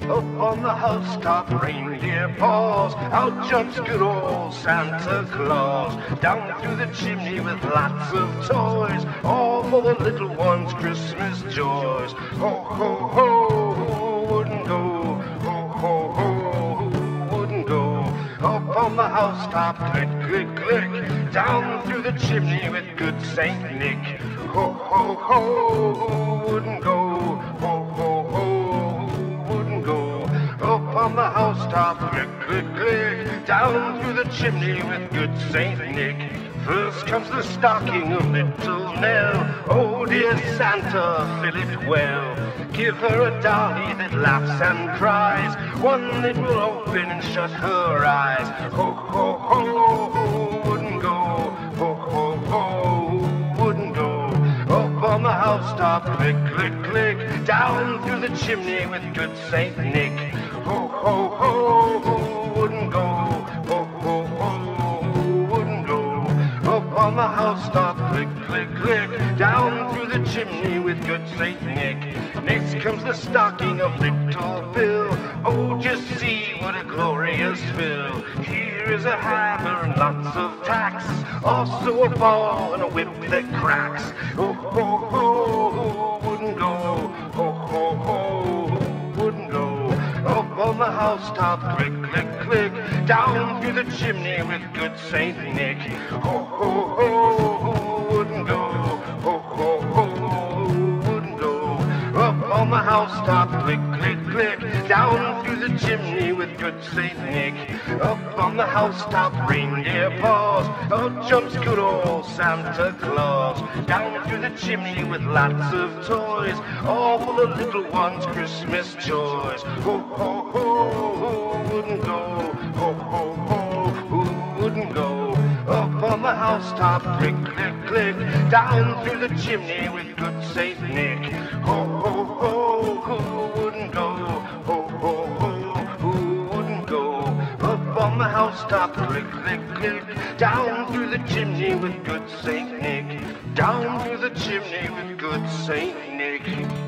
Up on the housetop, reindeer paws, out jumps good old Santa Claus. Down through the chimney with lots of toys, all for the little ones' Christmas joys. Ho, ho, ho, who wouldn't go? Ho, ho, ho, who wouldn't go? Up on the housetop, click, click, click, down through the chimney with good Saint Nick. Ho, ho, ho, who wouldn't go? Ho, ho, ho, who wouldn't go? Up on the housetop, click, click, click, down through the chimney with good Saint Nick. First comes the stocking of little Nell. Oh dear Santa, fill it well. Give her a dolly that laughs and cries, one that will open and shut her eyes. Ho, ho, ho, who wouldn't go? Ho, ho, ho, who wouldn't go? Up on the housetop, click, click, click, down through the chimney with good Saint Nick. Ho, ho, ho, who wouldn't go? Ho, ho, ho, who wouldn't go? Up on the housetop, click, click, click, down through the chimney with good Saint Nick. Next comes the stocking of little Bill. Oh, just see what a glorious fill. Here is a hammer and lots of tacks, also a ball and a whip that cracks. Oh, ho, ho, who wouldn't go? Oh, ho, ho, who wouldn't go? Up on the housetop, click, click, click, down through the chimney with good Saint Nick. Ho, ho, ho, who wouldn't go? Ho, ho, ho, who wouldn't go? Up on the housetop, click, click, click, down through the chimney with good Saint Nick. Up on the housetop, reindeer paws, out jumps good old Santa Claus. Down through the chimney with lots of toys, all for the little ones' Christmas joys. Ho, ho, ho, who wouldn't go? Ho, ho, ho, who wouldn't go? Up on the housetop, click, click, click, down through the chimney with good Saint Nick. Ho, ho, ho, who wouldn't go? Ho, ho, ho, who wouldn't go? Up on the housetop, click, click, click, down through the chimney with good Saint Nick. Down through the chimney with good Saint Nick.